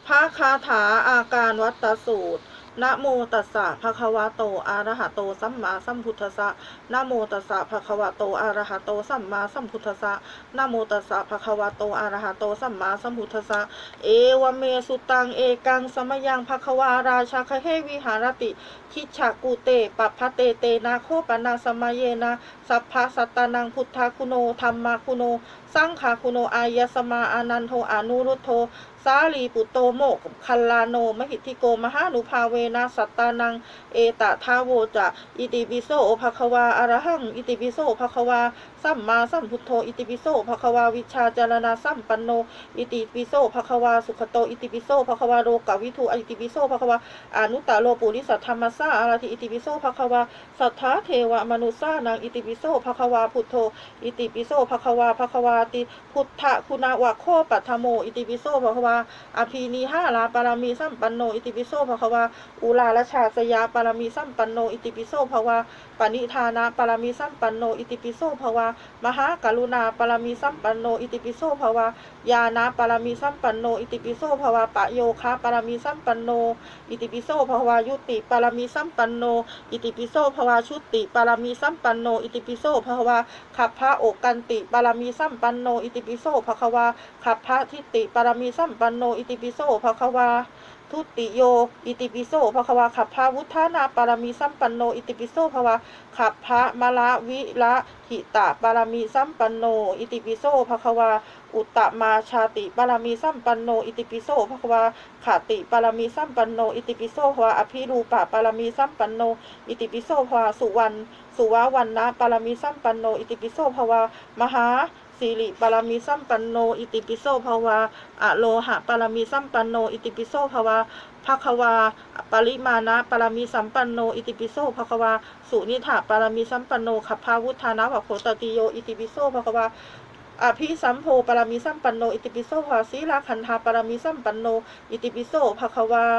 ระคาถาอาการวัตตสูตรนะโมตัสสะภะคะวะโตอะระหะโตสัมมาสัมพุทธัสสะนะโมตัสสะภะคะวะโตอะระหะโตสัมมาสัมพุทธัสสะนะโมตัสสะภะคะวะโตอะระหะโตสัมมาสัมพุทธัสสะเอวเมสุตังเอกังสมยังภะคะวาราชาคเฮวิหารติคิฉกุเตปัพพเตเตนะโคปนาสมเยนะสัพพะสัตตานังพุทธาคุโนธัมมาคุโนสังฆาคุโนอายสมาอานันโทอนุรุตโธสาลีปุตโตโมกคัลลาโนมหิติโกมหานุภาเวนะสัตตานังเอตทาโวจะอิติปิโสภะคะวาอะระหังอิติปิโสภะคะวาสัมมาสัมพุทโธอิติปิโสภะคะวาวิชาจารณะสัมปันโนอิติปิโสภะคะวาสุขโตอิติปิโสภะคะวาโลกวิทูอิติปิโสภะคะวาอนุตตโลปุริสัทธรรมสาอาราธิอิติปิโสภะคะวาสัทธาเทวมนุสานังอิติปิโสภะคะวาพุทโธอิติปิโสภะคะวาติพุทธคุณาวะโคปัทโมอิติปิโสภะคะวาอภินิหาราปารามีสัมปันโนอิติปิโสภะคะวาอุลาลชาสยาปารามีสัมปันโนอิติปิโสภะวาปณิธานะปารามีสัมปันโนอิติปิโสภะวามหากรุณาปารามีสัมปันโนอิติปิโสภะวายานะปารามีสัมปันโนอิติปิโสภะวาปะโยคะปารามีสัมปันโนอิติปิโสภะวายุติปารามีสัมปันโนอิติปิโสภะวาชุติปารามีสัมปันโนอิติปิโสภะวาขัพพะโอกันติปารามีสัมปันโนอิติปิโสภะคะวาขัพพะทิฏฐิปารามีสัมปันโนอิติปิโสภะคะวาทุติโยอิติปิโสภะคะวาขัพพะวุฒานาปารามีสัมปันโนอิติปิโสภะวาขัพพะมะละวิละหิตะปารามีสัมปันโนอิติปิโสภะคะวาอุตตมาชาติปารามีสัมปันโนอิติปิโสภะคะวาขติปารามีสัมปันโนอิติปิโสภะวาอภิรูปะปารามีสัมปันโนอิติปิโสภะวาสุวรรณสุววันนะปารามีสัมปันโนอิติปิโสภะวามหาสิริปารามีสัมปันโนอิติปิโสภะวาอโลหะปารามีสัมปันโนอิติปิโสภะวาภควาปริมาณะปารามีสัมปันโนอิติปิโสภควาสุนิถาปารามีสัมปันโนขัพพาวุฒานะวะโคตติโยอิติปิโสภควาอภิสัมโพปารามีสัมปันโนอิติปิโสภวาศีลาคันธาปารามีสัมปันโนอิติปิโสภควา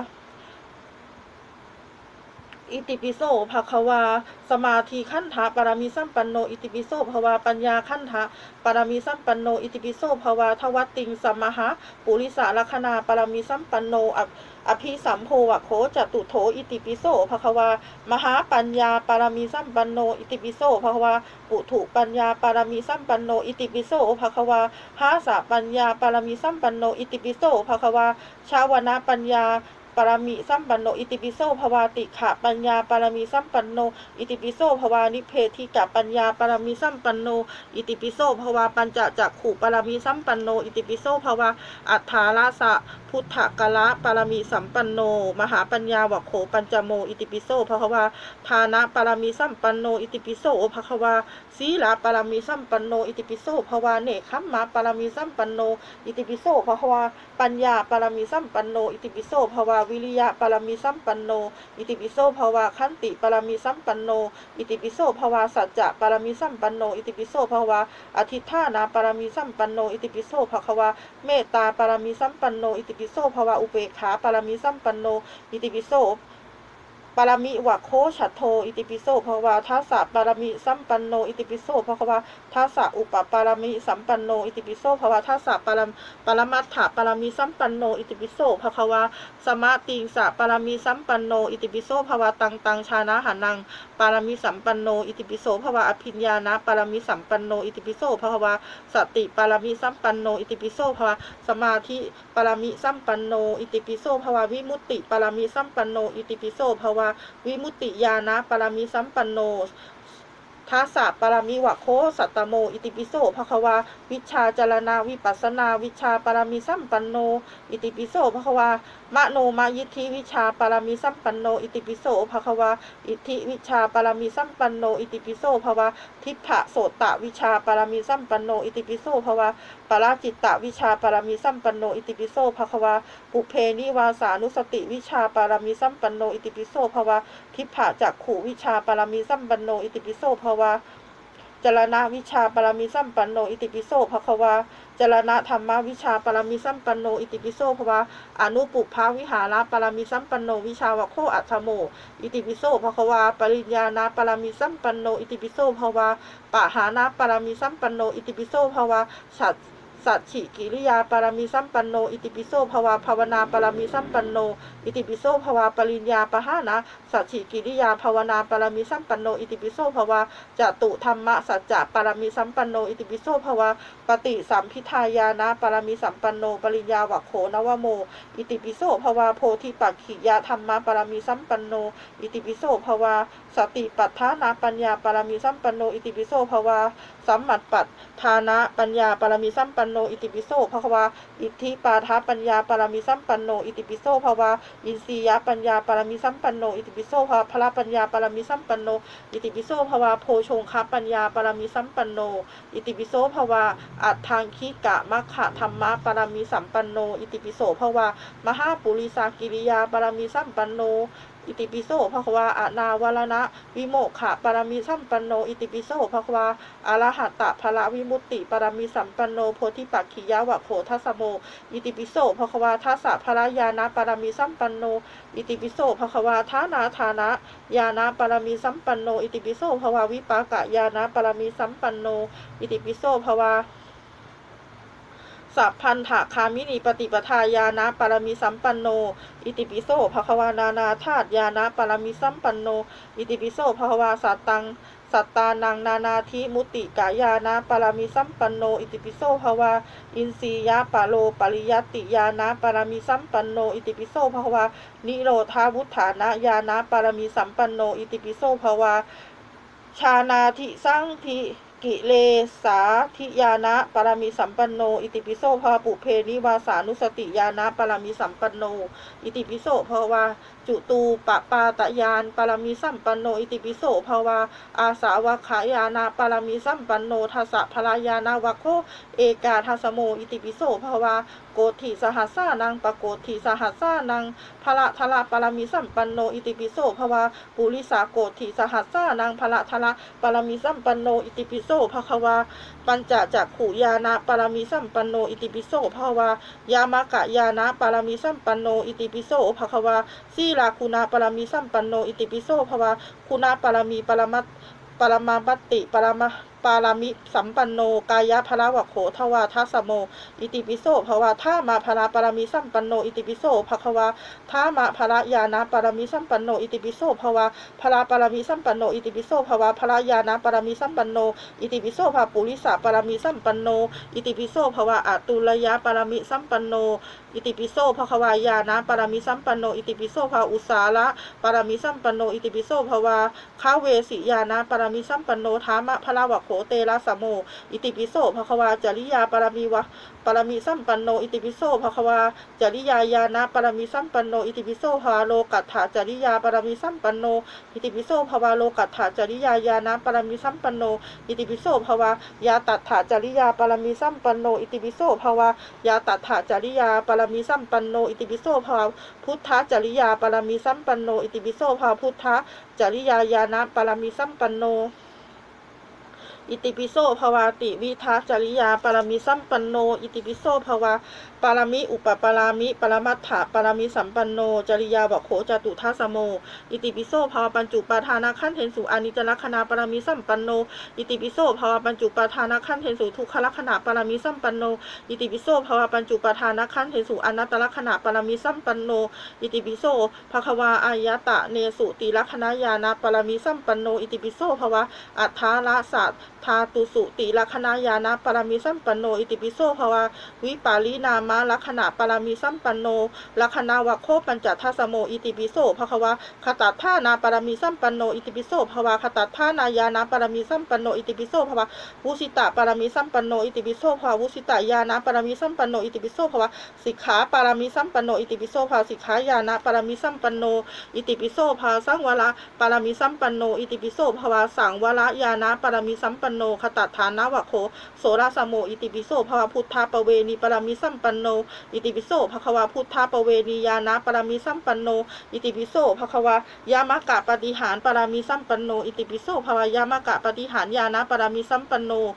อิติปิโสภะคะวาสมาธิขันธะปารามีสัมปันโนอิติปิโสภะวาปัญญาขันธะปารามีสัมปันโนอิติปิโสภะวาทวัตติงสัมมหะปุริสาลัคนาปารามีสัมปันโนอภิสัมโพวะโคจตุโถอิติปิโสภะคะวามหาปัญญาปารามีสัมปันโนอิติปิโสภะคะวาปุถุปัญญาปารามีสัมปันโนอิติปิโสภะคะวาหาสะปัญญาปารามีสัมปันโนอิติปิโสภะคะวาชาวนะปัญญาปารามีสัมปันโนอิติปิโสภวาติขะปัญญาปารามีสัมปันโนอิติปิโสภวานิเพธิกะปัญญาปารามีสัมปันโนอิติปิโสภวาปัญจจักขุปารามีสัมปันโนอิติปิโสภวาอัฏฐาลาสะพุทธกะละปารามีสัมปันโนมหาปัญญาวะโขปัญจโมอิติปิโสภควาทานะปารามีสัมปันโนอิติปิโสภควาศีลาปารามีสัมปันโนอิติปิโสภวาเนคขัมมะปารามีสัมปันโนอิติปิโสภควาปัญญาปารามีสัมปันโนอิติปิโสภวาวิริยะปารามีสัมปันโนอิติปิโสภวาขันติปารามีสัมปันโนอิติปิโสภวาสัจจะปารามีสัมปันโนอิติปิโสภวาอธิฐานะปารามีสัมปันโนอิติปิโสภควาเมตตาปารามีสัมปันโนอิติปิโสภวาอุเบกขาปารามีสัมปันโนอิติปิโสปารามิวะโคฉัตโธอิติปิโสภควาทัสสะปารามิสัมปันโนอิติปิโสภควาทัสสะอุปปารามิสัมปันโนอิติปิโสภควาทัสสะปรมัตถะปารามิสัมปันโนอิติปิโสภควาสมาติงสะปารามิสัมปันโนอิติปิโสภวาตังชานะหานังปารามิสัมปันโนอิติปิโสภวาอภิญญานะปารามิสัมปันโนอิติปิโสภควาสติปารามิสัมปันโนอิติปิโสภวาสมาธิปารามิสัมปันโนอิติปิโสภวาวิมุตติปารามิสัมปันโนอิติปิโสภวาวิมุตติญาณปารามิสัมปันโนทัสสะปารามิวะโคสัตตโมอิติปิโสภควาวิชาจารณาวิปัสสนาวิชาปารามิสัมปันโนอิติปิโสภความโนมายิทธิวิชาปารามิสัมปันโนอิติปิโสภควาอิทธิวิชาปารามิสัมปันโนอิติปิโสภวาทิฏฐะโสตะวิชาปารามิสัมปันโนอิติปิโสภวาปราจิตตวิชาปารามิสัมปันโนอิติปิโสภควาปุเพนิวาสานุสติวิชาปารามิสัมปันโนอิติปิโสภวาทิฏฐะจักขุวิชาปารามิสัมปันโนอิติปิโสภวาจรณะวิชาปรามิสัมปันโนอิติปิโสภควาจรณะธรรมวิชาปรามิสัมปันโนอิติปิโสภวาอนุปุพาวิหาระปรามิสัมปันโนวิชาวโคอัตถโมอิติปิโสภควาปริญญาณปรามิสัมปันโนอิติปิโสภวาปะหานะปรามิสัมปันโนอิติปิโสภวาสัจฉิกิริยาปารมีสัมปันโนอิติปิโสภวาภาวนาปารมีสัมปันโนอิติปิโสภวาปริญญาปหานะสัจฉิกิริยาภาวนาปารมีสัมปันโนอิติปิโสภวาจตุธรรมะสัจจะปารมีสัมปันโนอิติปิโสภวาปฏิสัมพิทายานะปารมีสัมปันโนปริญญาวัคโขนวโมอิติปิโสภวาโพธิปักขิยาธรรมะปารมีสัมปันโนอิติปิโสภวาสติปัฏฐานาปัญญาปารมีสัมปันโนอิติปิโสภวาสัมมัตปัฏฐานะปัญญาปารมีสัมปันโนอิติปิโสภควาอิทธิปาทาปัญญาปารมีสัมปันโนอิติปิโสภวาอินทรียปัญญาปารมีสัมปันโนอิติปิโสภวาพละปัญญาปารมีสัมปันโนอิติปิโสภวาโพชงคปัญญาปารมีสัมปันโนอิติปิโสภวาอัตถังคิกะมัคคะธรรมะปารมีสัมปันโนอิติปิโสภวามหาปุริสากิริยาปารมีสัมปันโนอิติปิโสภควาอนาวรณะวิโมกขะปารมีสัมปันโนอิติปิโสภควาอรหัตตะภละวิมุตติปารมีสัมปันโนโพธิปักขิยาวะโขทัสโมอิติปิโสภควาทัสสะภละญาณปารมีสัมปันโนอิติปิโสภควาทานาทานะญาณปารมีสัมปันโนอิติปิโสภวาวิปากะญาณปารมีสัมปันโนอิติปิโสภวาสัพพันธะคามินีปฏิปทาญาณปารมีสัมปันโนอิติปิโสภควานานาธาตุญาณปารมีสัมปันโนอิติปิโสภควาสัตตังสัตตานังนานาธิมุติกายานะปารมีสัมปันโนอิติปิโสภวาอินทรียปะโลปริยัตติญาณปารมีสัมปันโนอิติปิโสภวานิโรธาวุฒานะญาณปารมีสัมปันโนอิติปิโสภวาชานาธิสังธิกิเลสาธิญาณปารมีสัมปันโนอิติปิโสภวปุเพนิวาสานุสติญาณปารมีสัมปันโนอิติปิโสภวาจุตูปปาตญาณปารมีสัมปันโนอิติปิโสภวาอาสาวคายาณปารมีสัมปันโนทัสสะภลายาณวัคโคเอกาทัสโมอิติปิโสภวาโกฏฐิสหัสสานังปโกฏฐิสหัสสานังภละทละปารมีสัมปันโนอิติปิโสภวาปุริสาโกฏฐิสหัสสานังภละทละปารมีสัมปันโนอิติปิโสภควาปัญจจักขุญาณปารมีสัมปันโนอิติปิโสภวายามกะญาณปารมีสัมปันโนอิติปิโสภควาสีลาคุณาปารมีสัมปันโนอิติปิโสภวาคุณาปารมีปรมัตปรมาปัตติปารามิสัมปันโนกายะภละวะโขทวาทัสโมอิติปิโสภวาท่ามาภละปารมีสัมปันโนอิติปิโสภควาท่ามาภละญาณปารมีสัมปันโนอิติปิโสภวาภละปารมีสัมปันโนอิติปิโสภวาภละญาณปารมีสัมปันโนอิติปิโสภปุริสาปารมีสัมปันโนอิติปิโสภวาอตุลยะปารมีสัมปันโนอิติปิโสภควายาณปารมีสัมปันโนอิติปิโสภาอุสาระปารมีสัมปันโนอิติปิโสภวาคาเวสิญาณปารมีสัมปันโนธามะภละวะโขเตระสโมอิติปิโสภควาจริยาปารมีวะปารมีสัมปันโนอิติปิโสภควาจริยาญาณปารมีสัมปันโนอิติปิโสภวาโลกัตถาจริยาปารมีสัมปันโนอิติปิโสภวาโลกัตถาจริยาญาณปารมีสัมปันโนอิติปิโสภวายาตัตถาจริยาปารมีสัมปันโนอิติปิโสภวายาตัตถาจริยาปารมีสัมปันโนอิติปิโสภวาพุทธจริยาปารมีสัมปันโนอิติปิโสภวาพุทธจริยาญาณปารมีสัมปันโนอิติปิโสภวาติวิทัจริยาปารมีสัมปันโนอิติปิโสภวาปารมิอุปปารามิปรมัตถะปารมีสัมปันโนจริยาวัคโขจตุทัสโมอิติปิโสภวาปัญจุปาทานะขันธ์เทนสุอานิจจลักขณาปารมีสัมปันโนอิติปิโสภวาปัญจุปาทานะขันธ์เทนสุทุกขลักขณาปารมีสัมปันโนอิติปิโสภวาปัญจุปาทานะขันธ์เทนสุอนัตตลักขณาปารมีสัมปันโนอิติปิโสภควาอายตะเนสุติลักขณญาณปารมีสัมปันโนอิติปิโสภวาอัฏฐาละสัตทาตุสุติลักขณญาณปารมีสัมปันโนอิติปิโสภวาวิปาลินามะลักขณะปารมีสัมปันโนลักขณาวะโคปัญจทัสโมอิติปิโสภควาคตัฏฐานาปารมีสัมปันโนอิติปิโสภวาคตัฏฐานายานะปารมีสัมปันโนอิติปิโสภวาวุสิตะปารมีสัมปันโนอิติปิโสภวาวุสิตายานะปารมีสัมปันโนอิติปิโสภวาสิกขาปารมีสัมปันโนอิติปิโสภวาสิกขายานะปารมีสัมปันโนอิติปิโสภวาสังวระปารมีสัมปันโนอิติปิโสภวาสังวระญานะปารมีสัมปันโนคตัฏฐานาวะโคโสราสโมอิติปิโสภวาพุทธาปเวณีปารมีสัมปันโนอิติปิโสภควาพุทธาปเวณีญาณปารมีสัมปันโนอิติปิโสภควายามกะปฏิหารปารมีสัมปันโนอิติปิโสภวายามกะปฏิหารญาณปารมีสัมปันโน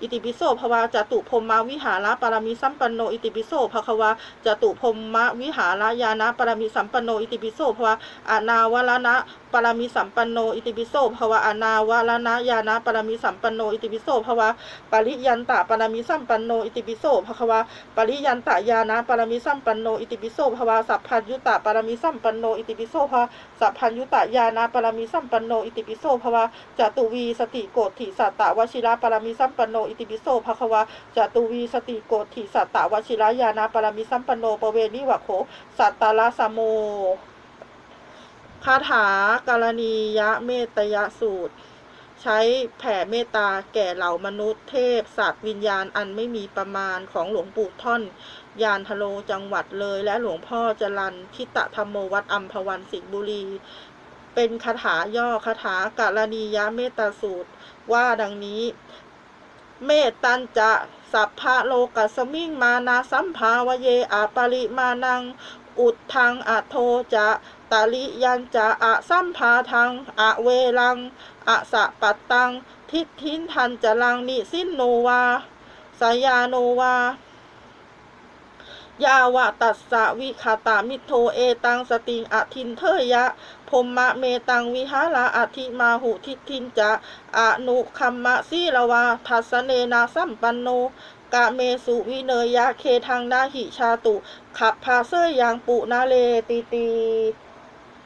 อิติปิโสภวาจตุพรหมวิหารปารมีสัมปันโนอิติปิโสภควาจตุพรหมวิหารญาณปารมีสัมปันโนอิติปิโสภวาอนาวรณะปารมีสัมปันโนอิติปิโสภวาอนาวรณะญาณปารมีสัมปันโนอิติปิโสภวาปริยันตะปารมีสัมปันโนอิติปิโสภควาปริยันตะญาณปารมีสัมปันโนอิติปิโสภวาสัพพัญญุตะปารมีสัมปันโนอิติปิโสภวาสัพพัญญุตะญาณปารมีสัมปันโนอิติปิโสภวาจตุวีสติโกฏฐิสัตตวชิระปารมีสัมปันโนอิติปิโสภควาจตุวีสติโกฏฐิสัตตวชิระญาณปารมีสัมปันโนปเวนิวะโขสัตตละสโมคาถากรณียเมตยสูตรใช้แผ่เมตตาแก่เหล่ามนุษย์เทพสัตว์วิญญาณอันไม่มีประมาณของหลวงปู่ท่อนยานทโลจังหวัดเลยและหลวงพ่อจรัญทิตธรรมโมวัดอัมพวันสิงห์บุรีเป็นคาถาย่อคาถากรณียเมตตาสูตรว่าดังนี้เมตตัญจะสัพพะโลกัสสมิงมานาสัมภาวเยอาปริมานังอุดทังอะโทจะตาลิยันจะอะสัมภาทังอะเวลังอะสะปัตตังทิฏฐินทันจะลังนิสินโนวาสยาโนวายาวะตัสสะวิคาตามิโทเอตังสติงอทินเทยะพมมะเมตังวิหาราอธิมาหุทิทินจะอนุคัมมะสีลวาทัสเนนาสัมปันโนกะเมสุวิเนยะเคทังนาหิชาตุขับพาเซยังปุนาเลตีตี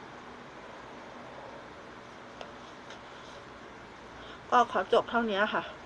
ก็ขอจบเท่านี้ค่ะ